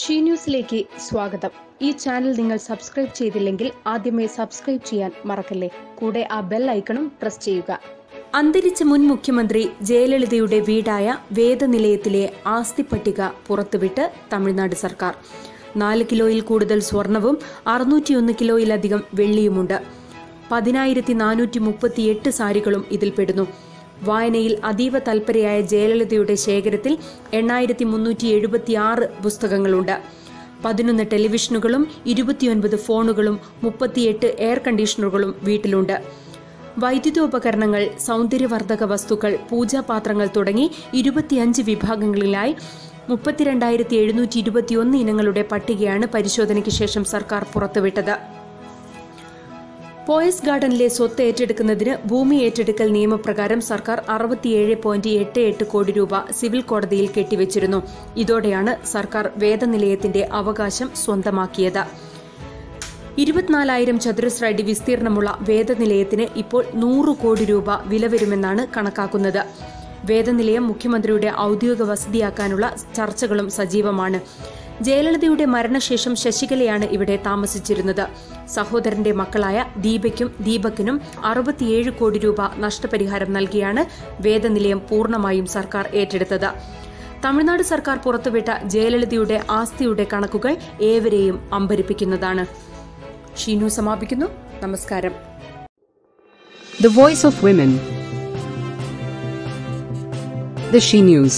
She ന്യൂസിലേക്ക് സ്വാഗതം. ഈ ചാനൽ നിങ്ങൾ സബ്സ്ക്രൈബ് ചെയ്തില്ലെങ്കിൽ ആദ്യമേ സബ്സ്ക്രൈബ് ചെയ്യാൻ മറക്കല്ലേ. കൂടെ ആ ബെൽ ഐക്കണും പ്രസ് ചെയ്യുക. അന്തരിച്ച മുൻ മുഖ്യമന്ത്രി ജയലളിതയുടെ വീടായ വേദനിലയത്തിലെ ആസ്തി പട്ടിക പുറത്തുവിട്ട് തമിഴ്നാട് സർക്കാർ. 4 കിലോയിൽ കൂടുതൽ സ്വർണവും 601 കിലോയിലധികം വെള്ളിയുമുണ്ട്. 10,438 സാരികളും ഇതിൽപ്പെടുന്നു. വായനയിൽ അതീവ തൽപരയായ ജയലളിതയുടെ ശേഖരത്തിൽ 8,376 പുസ്തകങ്ങളുണ്ട്. 11 ടെലിവിഷനുകളും 29 ഫോണുകളും 38 എയർ കണ്ടീഷണറുകളും വീട്ടിലുണ്ട്. വൈദ്യുതോപകരണങ്ങൾ, സൗന്ദര്യവർദ്ധക വസ്തുക്കൾ, പൂജാപാത്രങ്ങൾ തുടങ്ങി 25 വിഭാഗങ്ങളിലായി 32,721 ഇനങ്ങളുടെ പട്ടികയാണ് പരിശോധനയ്ക്ക് ശേഷം സർക്കാർ പുറത്തുവിട്ടത്. പോയസ് ഗാർഡനിലെ സ്വത്ത് ഏറ്റെടുക്കുന്നതിന് ഭൂമി ഏറ്റെടുക്കൽ നിയമപ്രകാരം സർക്കാർ 67.88 കോടി രൂപ സിവിൽ കോടതിയിൽ കെട്ടിവച്ചിരുന്നു. ഇതോടെയാണ് സർക്കാർ വേദനിലയത്തിന്റെ അവകാശം സ്വന്തമാക്കിയത്. 24,000 ചതുരശ്ര അടി വിസ്തീർണമുള്ള വേദനിലയത്തിന് ഇപ്പോൾ 100 കോടി രൂപ വില വരുമെന്നാണ് കണക്കാക്കുന്നത്. വേദനിലയം മുഖ്യമന്ത്രിയുടെ ഔദ്യോഗിക വസതിയാക്കാനുള്ള ചർച്ചകളും സജീവമാണ്. ജയലളിതയുടെ മരണശേഷം ശശികലയാണ് ഇവിടെ താമസിച്ചിരുന്നത്. സഹോദരന്റെ മക്കളായ ദീപയ്ക്കും ദീപകിനും 67 കോടി രൂപ നഷ്ടപരിഹാരം നൽകിയാണ് വേദനിലയം പൂർണ്ണമായും സർക്കാർ ഏറ്റെടുത്തത്. തമിഴ്നാട് സർക്കാർ പുറത്തുവിട്ട ജയലളിതയുടെ ആസ്തിയുടെ കണക്കുകൾ ഏവരെയും അമ്പരിപ്പിക്കുന്നതാണ്. ഷീ ന്യൂസ് സമാപിക്കുന്നു. നമസ്കാരം. The Voice of Women. The She News.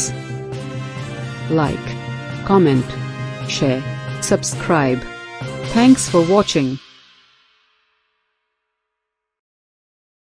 Like, comment, share, subscribe. Thanks for watching.